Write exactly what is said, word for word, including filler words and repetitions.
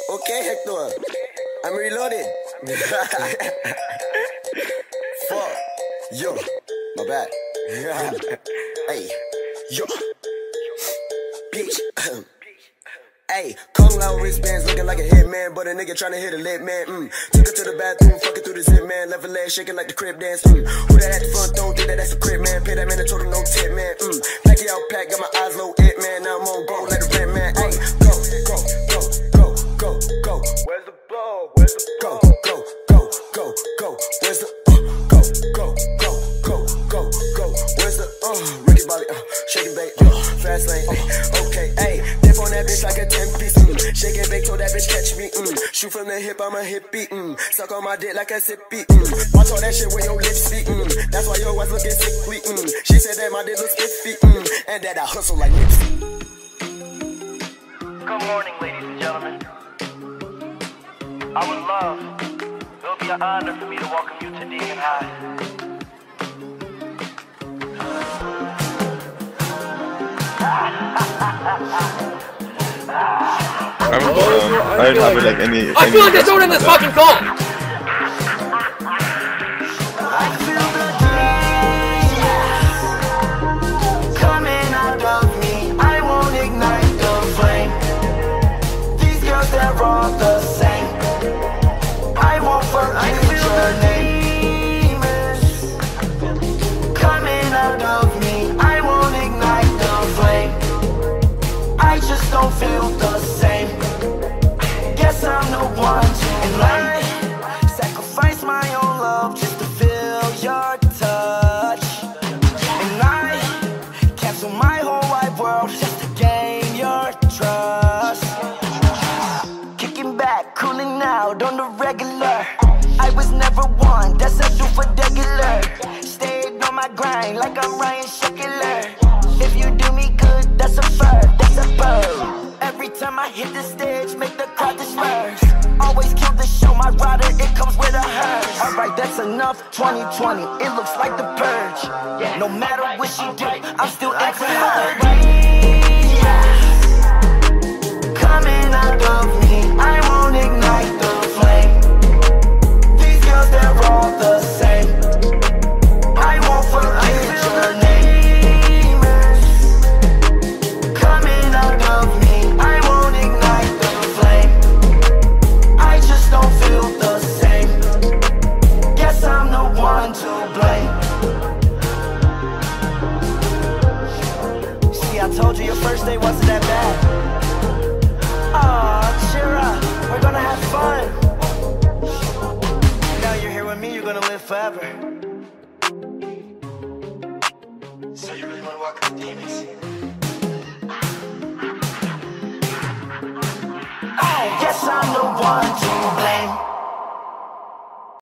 Okay, Hector. I'm reloaded. Fuck. Yo. My bad. Hey. Yo. Bitch. Hey, Koqn loud wristbands looking like a hitman, but a nigga tryna hit a lit man. Mm. Took her to the bathroom, fucking through the zip man, left her leg shaking like the crib dance. Mm. Who that at the front door? Think that that's a crib man. Pay that man a total no tip man. Mm. Pack it out, pack, got my eyes low, it man. Now I'm on go, let it rent man. Hey, go, go, go, go, go, go. Where's the ball? Where's the ball? Go, go, go, go, go. Where's the uh, go, go, go, go, go, go. Where's the uh Ricky Bobby uh shaking bait uh fast lane. Uh, okay, hey. On that bitch like a ten piece, mm. Shake and bake, told that bitch catch me, mm. Shoot from the hip, I'm a hippie, mm. Suck on my dick like a sippy, mm. Watch all that shit with your lips speak, mm. That's why your wife looking sickly, mm. She said that my dick looks spiffy, mm. And that I hustle like Nipsey. Good morning, ladies and gentlemen. I would love, it would be an honor for me to welcome you to Demon High. I'm, um, I don't have like any. I feel like they're doing in this fucking call. I feel the dream coming out of me. I won't ignite the flame. These girls, they're all the same. I won't forget your name. Coming out of me. I won't ignite the flame. I just don't feel the same. Guess I'm the one to blame. Sacrifice my own love just to feel your touch. And I cancel my whole wide world just to gain your trust. Kicking back, cooling out on the regular. I was never one, that's a do for regular. Stayed on my grind like I'm Ryan Sheckler. If you do me good, that's a fur, that's a bird. Every time I hit the stage, make the crowd disperse. Always kill the show, my rider, it comes with a hearse. Alright, that's enough, twenty twenty, it looks like the purge. No matter what she do, I'm still in for her. Coming out of me, I won't ignite the flame. These girls, they're all the same. I won't forget your name. Coming out of me, I won't ignite the flame. I just don't feel the same. Guess I'm the one to blame. See, I told you your first day wasn't that bad. Aw, cheer up, we're gonna have fun. Now you're here with me, you're gonna live forever. So you really wanna walk with the demons? I guess I'm the one to blame.